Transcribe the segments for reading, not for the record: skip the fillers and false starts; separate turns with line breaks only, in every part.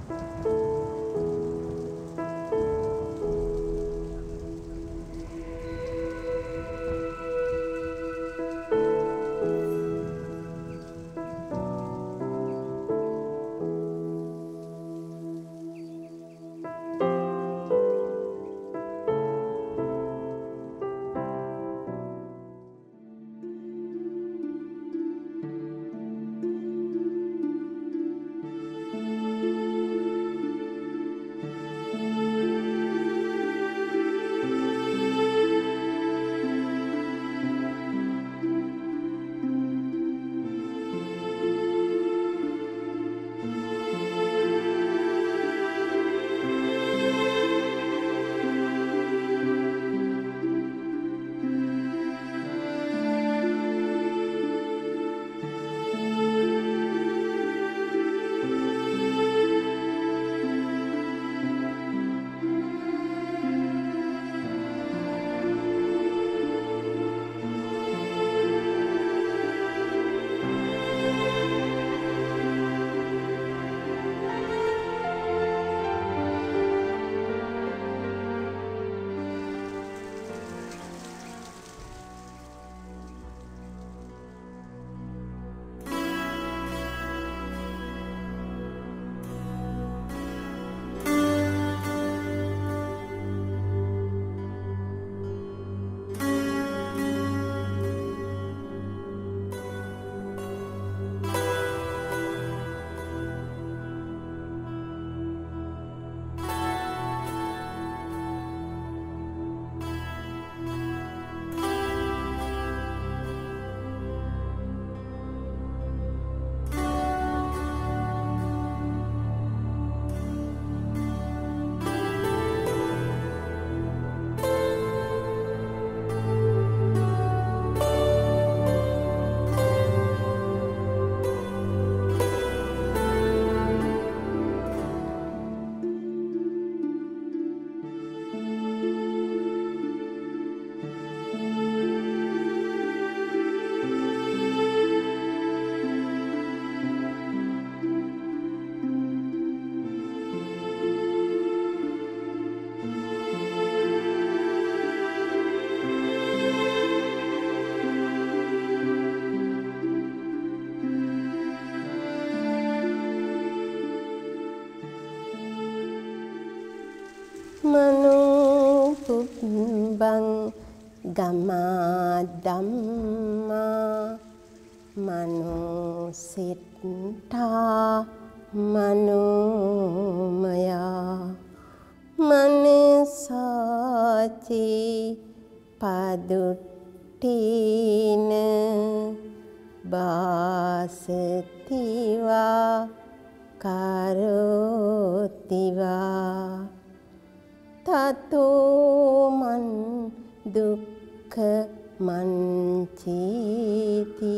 Manubang gamadamma manusitta manomaya manusaci paduttina basativa karotiva tato man dukkha manciti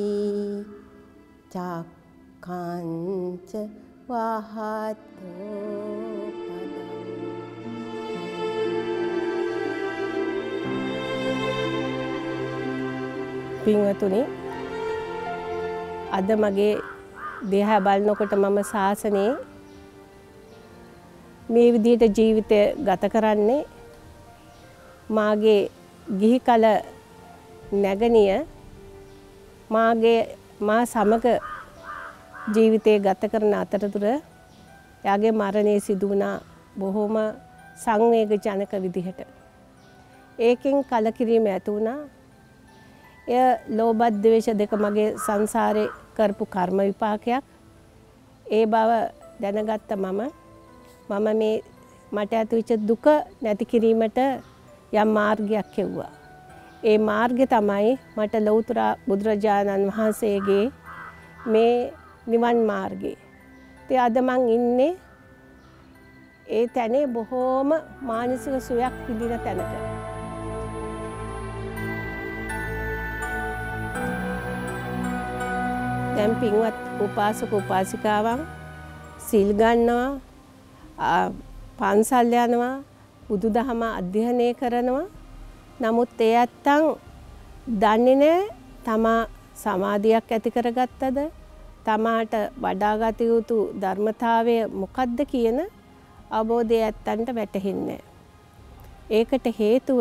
cakkanca wahato පින්වතුනි අද මගේ දේහ බලනකොට මම ශාසනයේ මේ විදිහට ජීවිතය ගත කරන්නේ මාගේ ගිහි කල නැගණිය මා සමග ජීවිතය ගත කරන අතරතුර එයාගේ මරණය සිදු වුණා බොහොම සංවේගජනක විදිහට. ඒකෙන් කලකිරීම ඇති වුණා. එය ලෝභ ද්වේෂ දෙක මගේ සංසාරේ කරපු කර්ම විපාකයක්. ඒ බව දැනගත්ත මම මේ මට ඇතිවෙච්ච දුක නැති කිරීමට යම් මාර්ගයක් කෙවුවා. ඒ මාර්ගය තමයි මට ලෞතර බුදුරජාණන් වහන්සේගේ මේ නිවන් මාර්ගය. ඒ අද මං ඉන්නේ ඒ තැනේ බොහෝම මානසික සුවයක් විඳින තැනක. දැන් පින්වත් උපාසක උපාසිකාවන් සිල් ගන්නවා, පන්සල් යනවා, බුදුදහම අධ්‍යයනය කරනවා. නමුත් ඒ ඇත්තන් දන්නේ නැහැ තමා සමාධියක් ඇති කරගත්තද තමාට වඩාගත යුතු ධර්මතාවය මොකක්ද කියන අවබෝධය ඇත්තන්ට වැටහෙන්නේ. ඒකට හේතුව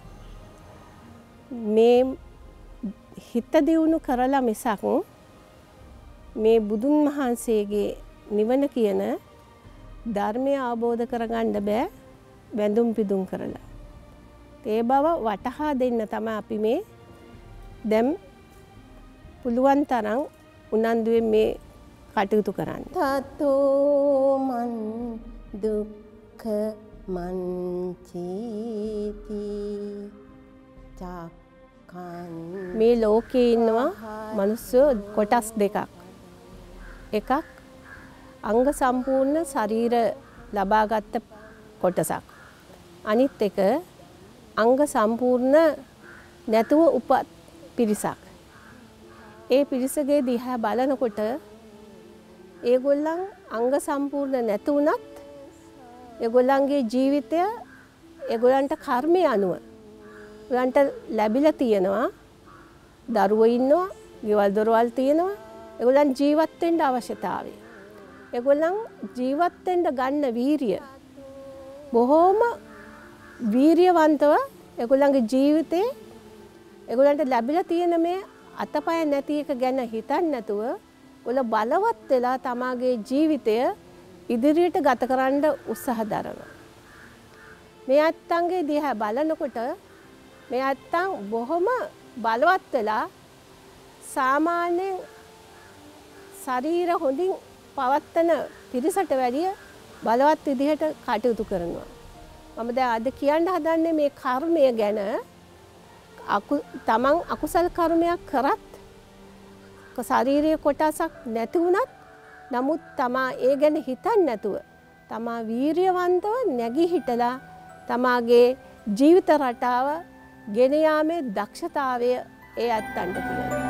මේ හිත දියුණු කරලා මිසක් මේ බුදුන් වහන්සේගේ නිවන කියන ධර්මය අවබෝධ කරගන්න බෑ බැඳුම් පිදුම් කරලා. ඒ බව වටහා දෙන්න තමයි අපි මේ දැන් පුළුවන් තරම් උනන්දුවෙන් මේ කටයුතු කරන්නේ. තතෝ මන් දුක්ඛ මංචීති චක්ඛන් මේ ලෝකේ ඉන්නවා මිනිස්සු කොටස් දෙකක්. එකක් අංග සම්පූර්ණ ශරීර ලබාගත් කොටසක්. අනිත් එක අංග සම්පූර්ණ නැතුව උපත් පිරිසක්. ඒ පිරිසගේ දිහා බලනකොට ඒගොල්ලන් අංග සම්පූර්ණ නැතු වුණත් ඒගොල්ලන්ගේ ජීවිතය ඒගොල්ලන්ට කර්මය අනුව ඒගොල්ලන්ට ලැබිලා තියෙනවා. දරුවෝ ඉන්නවා, ගෙවල් දොරවල් තියෙනවා. ඒගොල්ලන් ජීවත් වෙන්න අවශ්‍යතාවය. ඒගොල්ලන් ජීවත් වෙන්න ගන්න වීරිය බොහෝම වීරියවන්තව ඒගොල්ලන්ගේ ජීවිතේ ඒගොල්ලන්ට ලැබිලා තියෙන මේ අතපය නැති එක ගැන හිතන්නේ නැතුව ඔල බලවත් වෙලා තමාගේ ජීවිතය ඉදිරියට ගත කරන්න උත්සාහ දරනවා. මේ අත්තන්ගේ දිහා බලනකොට මේ අත්තන් බොහොම බලවත් වෙලා සාමාන්‍ය ශරීර හොඳින් පවත්තන පිරිසට වැඩිය බලවත් විදිහට කටයුතු කරනවා. මම දැන් අද කියන්න හදන්නේ මේ කර්මය ගැන. තමන් අකුසල කර්මයක් කරත් ශාරීරික කොටසක් නැති වුණත් නමුත් තමා ඒ ගැන හිතන්නේ නැතුව තමා වීරියවන්තව නැගී හිටලා තමාගේ ජීවිත රටාව ගෙන යාමේ දක්ෂතාවය ඒ අත්තන්ට තියෙනවා.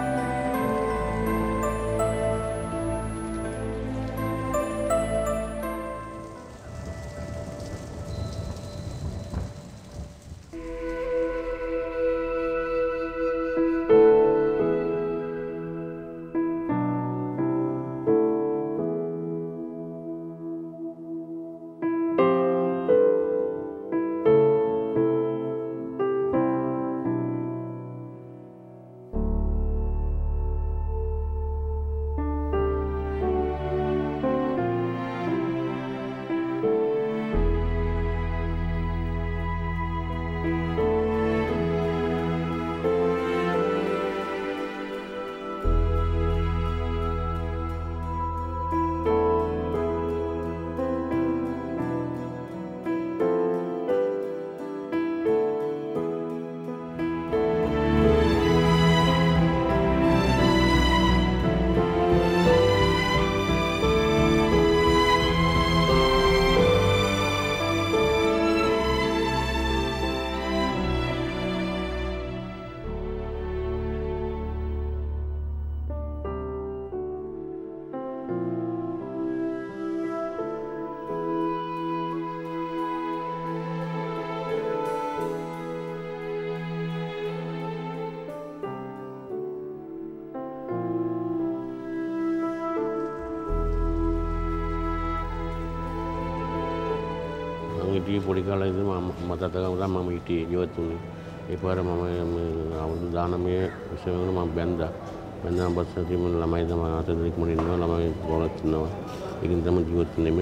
හිටියේ පොඩි කාලේ ඉඳන් මම තාත්තගම තමයි මම හිටියේ ජීවත් වුණේ. ඒ පාර මම අවුරුදු 19 විශ්ව වෙනකන් මම බැන්දා. බැන්දාම පස්සේ මම ළමයි තමයි අත දෙනෙක් මම ඉන්නවා ළමයි ගෝලක් ඉන්නවා. ඒකින් තමයි ජීවත් වෙන්නේ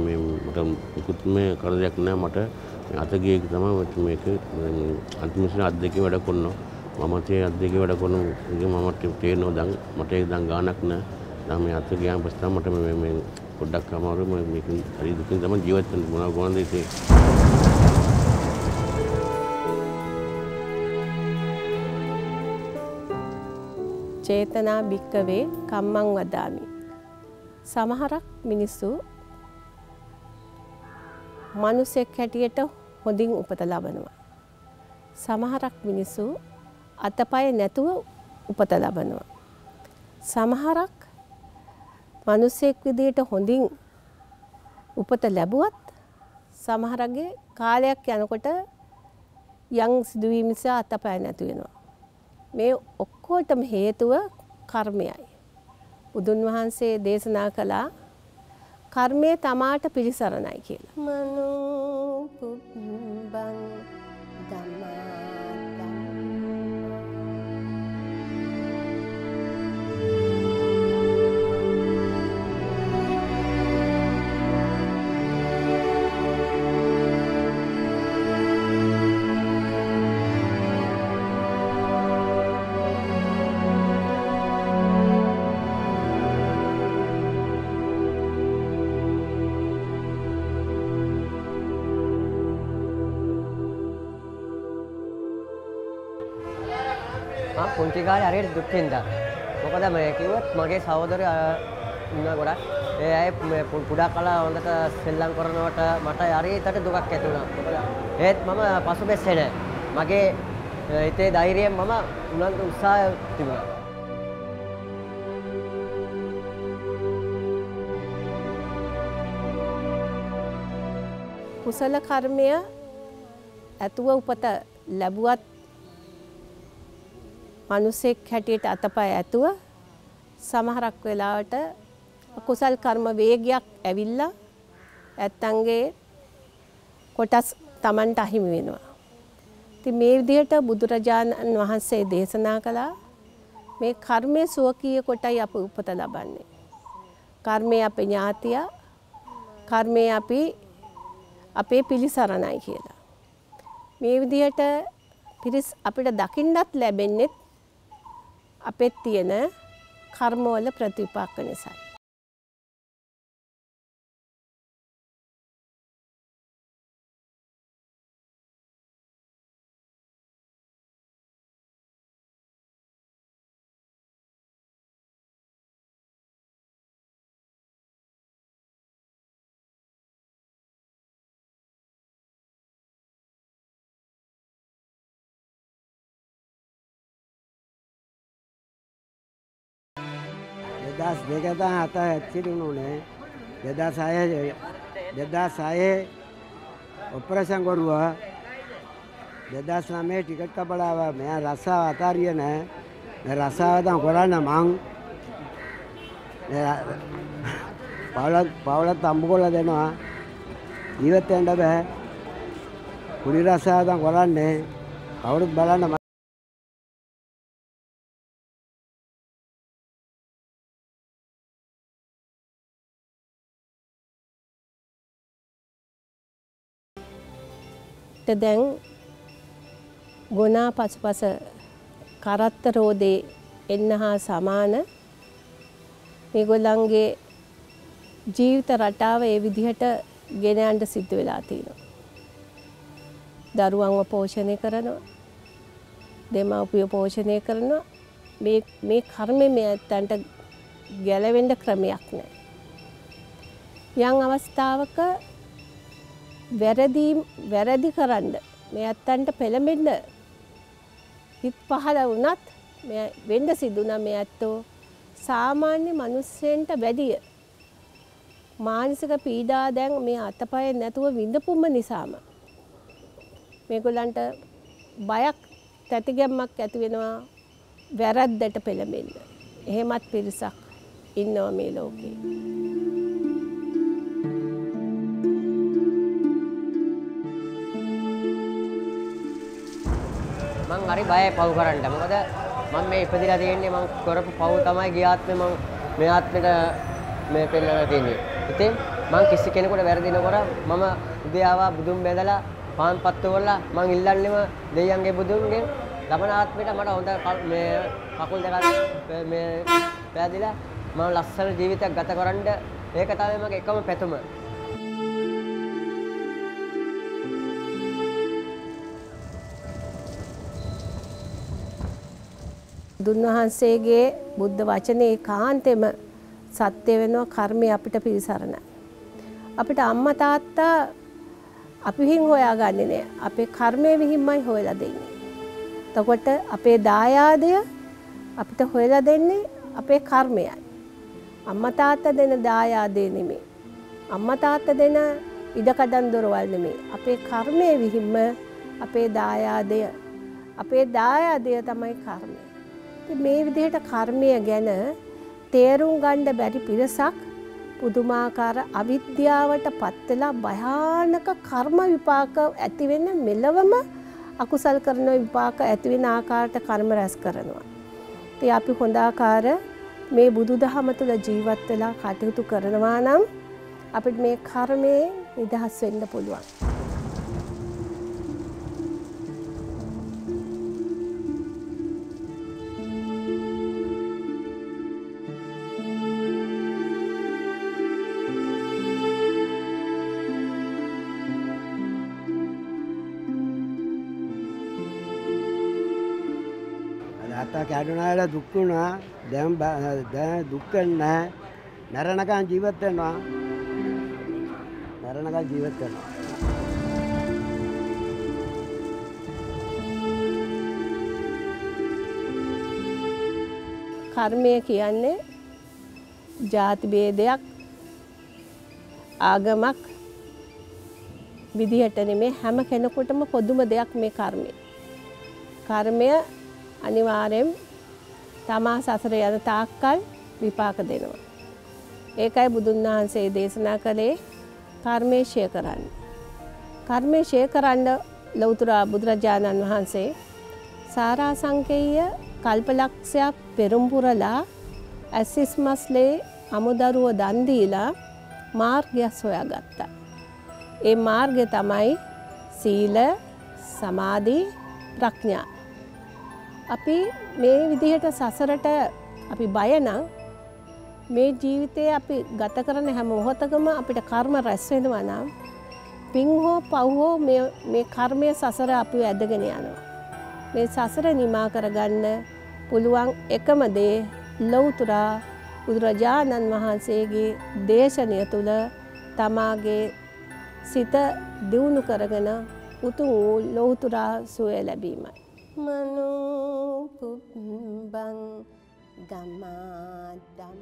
මට මුකුත් මේ කරදරයක් නැහැ මට. අත ගියේ තමයි මේක අන්තිමට අත් දෙකේ වැඩ කරනවා. මම තේ අත් දෙකේ වැඩ කරන මම තේරෙනවා දැන් මට ඒක දැන් ගාණක් නැහැ. දැන් මේ අත ගියාම පස්සේ මට මේ පොඩ්ඩක් අමාරුයි මම මේක හරි දුකින් තමයි ජීවත් වෙන්නේ මොනවද ඉතින්
චේතනා භික්කවේ කම්මං වදාමි. සමහරක් මිනිස්සු මිනිසෙක් හැටියට හොඳින් උපත ලබනවා. සමහරක් මිනිස්සු අතපය නැතුව උපත ලබනවා. සමහරක් මිනිසෙක් විදියට හොඳින් උපත ලැබුවත් සමහරගේ කාලයක් යනකොට යම් සිදුවීම් නිසා අතපය නැතු වෙනවා. මේ ඔක්කොටම හේතුව කර්මයයි. බුදුන් වහන්සේ දේශනා කළා කර්මය තමාට පිළිසරණයි කියලා. මනෝ පුබ්බං
පුංචි කාලේ හරියට දුක් විඳා. මොකද මම කිව්වොත් මගේ සහෝදරයෝ ඉන්නවා ගොඩක්. ඒ අය පුඩා කලා හොඳට සෙල්ලම් කරනවට මට හරියට දුකක් ඇති වුණා. මොකද ඒත් මම පසුබැස්සේ නැහැ. මගේ හිතේ ධෛර්යයෙන් මම උනන්දු උත්සාහය තිබුණා.
කුසල කර්මය ඇතුව උපත ලැබුවත් මිනිසෙක් හැටියට අතපය ඇතුව සමහරක් වෙලාවට කුසල් කර්ම වේගයක් ඇවිල්ලා ඇත්තන්ගේ කොටස් Tamanට අහිමි වෙනවා. ඉතින් මේ විදිහට බුදුරජාණන් වහන්සේ දේශනා කළා මේ කර්මයේ සුවකීය කොටයි අප උපත ලබන්නේ. කර්මය අපේ ඥාතිය, කර්මය අපේ පිළිසරණයි කියලා. මේ විදිහට පිරිස් අපිට දකින්නත් ලැබෙන්නේ අපේ තියෙන කර්මවල ප්‍රතිපාක නිසා.
Das dekatan ata actually උනේ 2006 ඔපරේෂන් කරුවා 2009 ටිකට් කපලා මෙයා රස්සාව අතාරිය නෑ මේ රස්සාව දැන් කරන්න මං පවුලක් තම්බු කරලා දෙනවා ජීවත් වෙන්න බෑ කුලි රස්සාව දැන් කරන්නේ කවුරුත් බලන්න
දැන් ගුණා පසුපස කරත්ත රෝදේ එන්න හා සමාන මේගොල්ලන්ගේ ජීවිත රටාව ඒ විදිහට ගෙන යන්න සිද්ධ වෙලා තියෙනවා. දරුවන්ව පෝෂණය කරනවා. දෙමව්පියෝ පෝෂණය කරනවා. මේ කර්මෙ මේ ඇත්තන්ට ගැලවෙන්න ක්‍රමයක් නැහැ. යම් අවස්ථාවක වැරදි කරන්න මේ ඇත්තන්ට පෙළඹෙන්න හිත් පහළ වුණත් මේ වෙන්න සිදුනා මේ ඇත්තෝ සාමාන්‍ය මිනිස්සෙන්ට වැඩිය මානසික පීඩා දැන් මේ අතපය නැතුව විඳපුම නිසාම මේගොල්ලන්ට බයක් තැතිගැම්මක් ඇති වෙනවා වැරද්දට පෙළඹෙන්න. එහෙමත් පිරිසක් ඉන්නවා මේ ලෝකේ.
මං හරි බයයි පව් කරන්න. මොකද මම මේ ඉපදිලා තියෙන්නේ මං කරපු පව් තමයි ගිය ආත්මේ මං මේ ආත්මෙට මේ පෙන්නලා තියෙන්නේ. ඉතින් මං කිසි කෙනෙකුට වැරදිනකොට මම උදේ ආවා බුදුන් බැඳලා පාන් පත්තු කරලා මං ඉල්ලන්නේම දෙයියන්ගේ බුදුන්ගෙන් ලබන ආත්මෙට මට හොඳ මේ කකුල් දෙක මේ පෑදිලා මම ලස්සන ජීවිතයක් ගත කරන්න ඒක තමයි මගේ එකම පැතුම.
බුදුන් වහන්සේගේ බුද්ධ වචනේ කාන්තෙම සත්‍ය වෙනවා කර්මය අපිට පිළිසරණයි. අපිට අම්මා තාත්තා අපි හින් හොයාගන්නේ නෑ. අපේ කර්මය විහිම්මයි හොයලා දෙන්නේ. එතකොට අපේ දායාදය අපිට හොයලා දෙන්නේ අපේ කර්මයයි. අම්මා තාත්තා දෙන දායාදේ නෙමෙයි. අම්මා තාත්තා දෙන ඉඩකඩම් දොරවල් නෙමෙයි. අපේ කර්මය විහිම්ම අපේ දායාදය. අපේ දායාදය තමයි කර්මය. මේ විදිහට කර්මය ගැන තේරුම් ගන්න බැරි පිරිසක් පුදුමාකාර අවිද්‍යාවට පත් වෙලා භයානක කර්ම විපාක ඇති වෙන මෙලවම අකුසල් කරන විපාක ඇති වෙන ආකාරයට කර්ම රැස් කරනවා. ඉතින් අපි හොඳ ආකාර මේ බුදුදහම තුළ ජීවත් වෙලා කටයුතු කරනවා නම් අපිට මේ කර්මයෙන් නිදහස් වෙන්න පුළුවන්.
අත්තා කැඩුනාට දුක් වුණා. දැන් දුක් නැහැ. මරණකම් ජීවත් වෙනවා. මරණකම් ජීවත් වෙනවා.
කර්මය කියන්නේ ජාති භේදයක් ආගමක් විදිහට නෙමේ හැම කෙනෙකුටම පොදුම දෙයක් මේ කර්මය. කර්මය අනිවාර්යෙන් තමා සසර යන තාක්කල් විපාක දෙනවා. ඒකයි බුදුන් වහන්සේ දේශනා කළේ කර්මය ක්ෂය කරන්න. කර්මය ක්ෂය කරන්න ලෞතර බුදුරජාණන් වහන්සේ සාරාසංකේය කල්පලක්ෂයක් පෙරම්පුරලා ඇසිස්මස්ලේ අමුදරුව දන් දීලා මාර්ගය සොයාගත්තා. ඒ මාර්ගය තමයි සීල, සමාධි, ප්‍රඥා. අපි මේ විදිහට සසරට අපි බය නම් මේ ජීවිතේ අපි ගත කරන හැම මොහොතකම අපිට කර්ම රැස් වෙනවා නම් පින් හෝ පව් හෝ මේ කර්මය සසර අපිව ඇදගෙන යනවා. මේ සසර නිමා කරගන්න පුළුවන් එකම දේ ලෞතර බුදුරජාණන් වහන්සේගේ දේශනය තුළ තමාගේ සිත දියුණු කරගෙන උතුම් වූ ලෞතර සුවය ලැබීමයි. මනෝ පුබ්බං ගමාදම්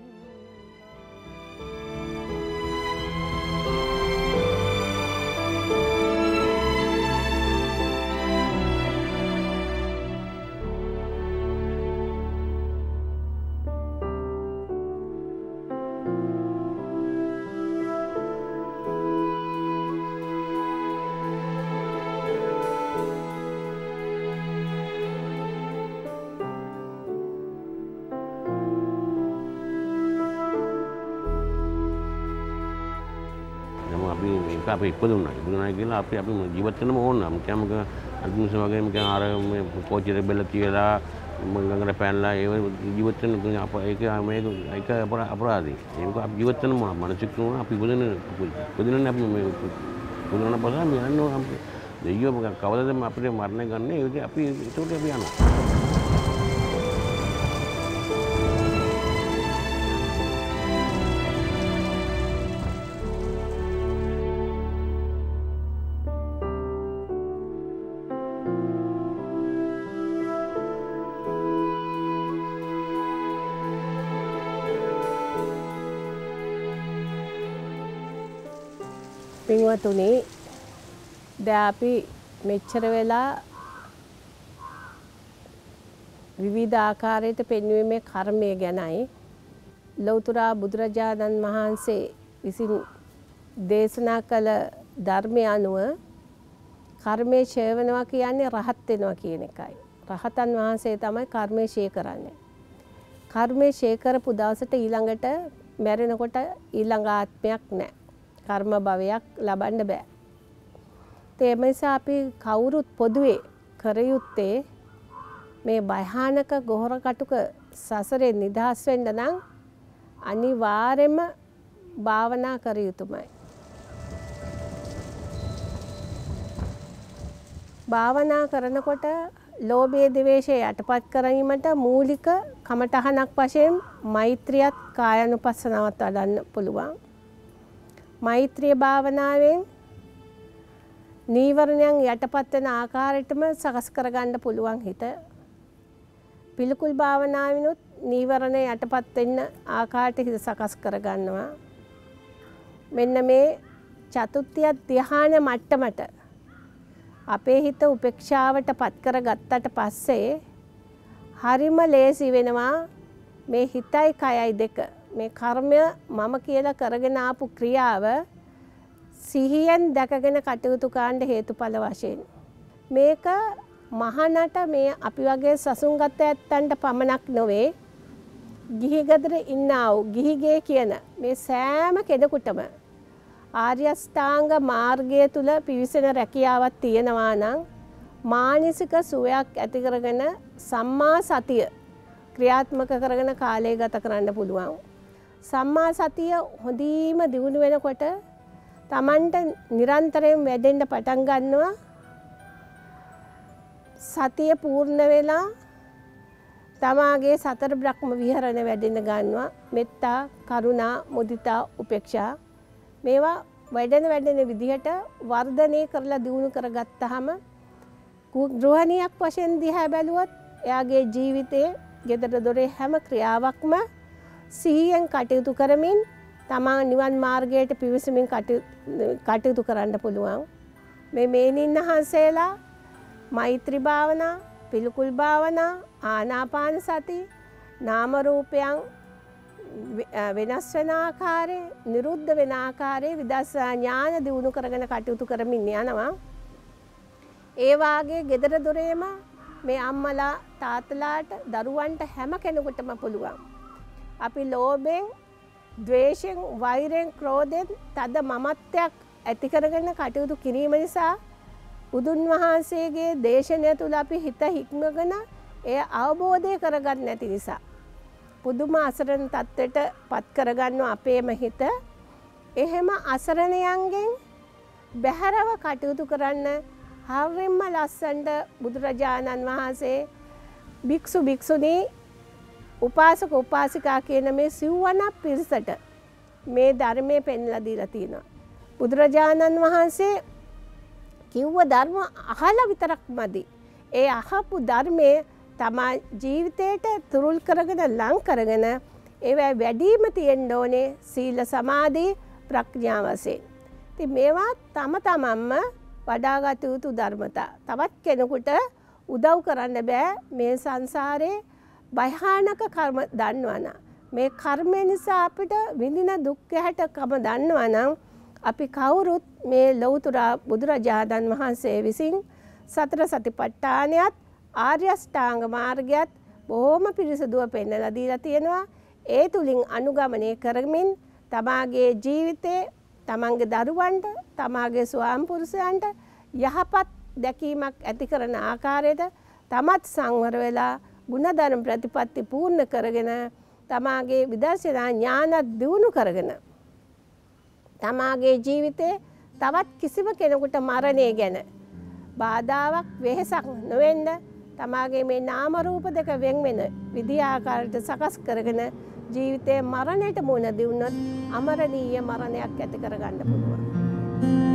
අපි ඉපදුණා. ඉපදුණා කියලා අපි ජීවත් වෙනම ඕන නම් කැමක අදුන්ස වගේ මම අර මේ පොචිරේ බෙල්ල තියලා මංගලකට පැනලා ඒ ජීවත් වෙන ඒක අපරාධයි. ඒක අපි ජීවත් වෙන මානසික නුවණ අපි ඉපදුණා අපි මේ ඉපදුණා පස්සේ අපි යනවා අපි දෙයියෝ කවදාද අපිට මරණය ගන්න ඒ අපි ඒකට අපි යනවා.
පින්වතුනි දැන් අපි මෙච්චර වෙලා විවිධ ආකාරයට පෙන්වීමේ කර්මය ගැනයි ලෞතර බුදුරජාණන් වහන්සේ විසින් දේශනා කළ ධර්මය අනුව කර්මය ක්ෂය වෙනවා කියන්නේ රහත් වෙනවා කියන එකයි. රහතන් වහන්සේ තමයි කර්මය ක්ෂය කරන්නේ. කර්මය ක්ෂය කරපු දවසට ඊළඟට මැරෙනකොට ඊළඟ ආත්මයක් නැහැ. කර්ම භවයක් ලබන්න බෑ. ඒ නිසා අපි කවුරුත් පොදුවේ කර යුත්තේ මේ භයානක ගොහර කටුක සසරේ නිදහස් වෙන්න නම් අනිවාර්යයෙන්ම භාවනා කර යුතුමයි. භාවනා කරනකොට ලෝභය ද්වේෂය යටපත් කිරීමට මූලික කමඨහනක් වශයෙන් මෛත්‍රියත් කායानुපස්සනාවත් වඩන්න පුළුවන්. මෛත්‍රිය භාවනාවෙන් නීවරණයන් යටපත් වෙන ආකාරයටම සකස් කරගන්න පුළුවන් හිත. පිළිකුල් භාවනාවිනුත් නීවරණ යටපත් වෙන්න ආකාරයට හිත සකස් කරගන්නවා. මෙන්න මේ චතුත්ථ ධ්‍යාන මට්ටමට අපේ හිත උපේක්ෂාවට පත් කරගත්තට පස්සේ හරිම ලේසි වෙනවා මේ හිතයි කයයි දෙක මේ කර්මය මම කියලා කරගෙන ආපු ක්‍රියාව සිහියෙන් දැකගෙන කටයුතු කරන්න හේතුඵල වශයෙන් මේක මහානට මේ අපි වගේ සසුන්ගත ඇත්තන්ට පමණක් නොවේ ගිහි ගෙදර ඉන්නා වූ ගිහිගේ කියන මේ සෑම කෙනෙකුටම ආර්ය අෂ්ටාංග මාර්ගය තුල පිවිසෙන රැකියාවක් තියෙනවා නම් මානසික සුවයක් ඇති කරගෙන සම්මා සතිය ක්‍රියාත්මක කරගෙන කාලය ගත කරන්න පුළුවන්. සම්මා සතිය හොඳින්ම දියුණු වෙනකොට Tamanට නිරන්තරයෙන් වැඩෙන්න පටන් ගන්නවා. සතිය පූර්ණ වෙලා තමාගේ සතර බ්‍රහ්ම විහරණ වැඩෙන්න ගන්නවා. මෙත්තා, කරුණා, මුදිතා, උපේක්ෂා මේවා වැඩෙන විදිහට වර්ධනය කරලා දියුණු කරගත්තාම ගෘහණියක් වශයෙන් දිහා බැලුවොත් එයාගේ ජීවිතයේ ගෙදර දොරේ හැම ක්‍රියාවක්ම සිහියෙන් කටයුතු කරමින් තමා නිවන් මාර්ගයට පිවිසමින් කටයුතු කරන්න පුළුවන්. මේ මේනින් වහන්සේලා මෛත්‍රී භාවනා, පිළිකුල් භාවනා, ආනාපාන සති, නාම රූපයන් වෙනස් වෙන ආකාරය, නිරුද්ධ වෙන ආකාරය විදර්ශනා ඥාන දියුණු කරගෙන කටයුතු කරමින් යනවා. ඒ වාගේ ගෙදර දොරේම මේ අම්මලා තාත්තලාට දරුවන්ට හැම කෙනෙකුටම පුළුවන්. අපි ලෝභයෙන්, ද්වේෂයෙන්, වෛරයෙන්, ක්‍රෝධයෙන් තද මමත්වයක් ඇති කරගෙන කටයුතු කිරීම නිසා බුදුන් වහන්සේගේ දේශනය තුල අපි හිත හික්මගෙන එය අවබෝධය කරගන්න නැති නිසා පුදුම අසරණ තත්ත්වයට පත් කරගන්න අපේම හිත. එහෙම අසරණයන්ගෙන් බැහැරව කටයුතු කරන්න හරිම ලස්සනට බුදුරජාණන් වහන්සේ භික්ෂු භික්ෂුණී උපාසක උපාසිකා කියන මේ සිව්වනක් පිරිසට මේ ධර්මයේ පෙන්ලා දීලා තියෙනවා. බුදුරජාණන් වහන්සේ කිව්ව ධර්ම අහලා විතරක් මදි. ඒ අහපු ධර්මයේ තමා ජීවිතයට තුරුල් කරගෙන ලං කරගෙන ඒවා වැඩිම තියෙන්න ඕනේ සීල සමාධි ප්‍රඥා වශයෙන්. ඉතින් මේවා තම තමන්ම වඩාගත යුතු ධර්මතා. තවත් කෙනෙකුට උදව් කරන්න බෑ මේ සංසාරේ භයානක කර්ම දන්නවනම්. මේ කර්මය නිසා අපිට විඳින දුක් හැටකම දන්නවනම් අපි කවුරුත් මේ ලෞතර බුදුරජාණන් වහන්සේ විසින් සතර සතිපට්ඨානයත් ආර්ය අෂ්ටාංග මාර්ගයත් බොහොම පිරිසිදුව පෙන්වලා දීලා තියෙනවා. ඒ තුලින් අනුගමනය කරමින් තමාගේ ජීවිතේ, තමන්ගේ දරුවන්ට, තමාගේ ස්වාම පුරුෂයන්ට යහපත් දැකීමක් ඇති කරන ආකාරයට තමත් සංවර වෙලා ගුණධර්ම ප්‍රතිපatti පූර්ණ කරගෙන තමාගේ විදර්ශනා ඥාන දියුණු කරගෙන තමාගේ ජීවිතේ තවත් කිසිම කෙනෙකුට මරණය ගැන බාධාවක් වෙහෙසක් නොවෙන්න තමාගේ මේ නාම රූප දෙක වෙන් වෙන විදි ආකාරයට සකස් කරගෙන ජීවිතේ මරණයට මුහුණ දුන්නොත් අමරණීය මරණයක් ඇති කරගන්න පුළුවන්.